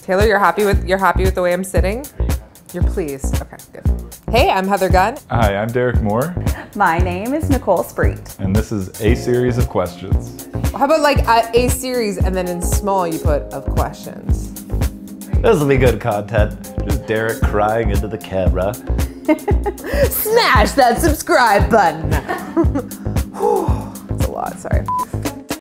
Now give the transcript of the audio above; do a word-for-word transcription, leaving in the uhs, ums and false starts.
Taylor, you're happy with you're happy with the way I'm sitting? You're pleased. Okay, good. Hey, I'm Heather Gunn. Hi, I'm Derek Moore. My name is Nicole Spreet. And this is A Series of Questions. How about like a, a series and then in small you put of questions? This will be good content. Just Derek crying into the camera. Smash that subscribe button. It's a lot, sorry.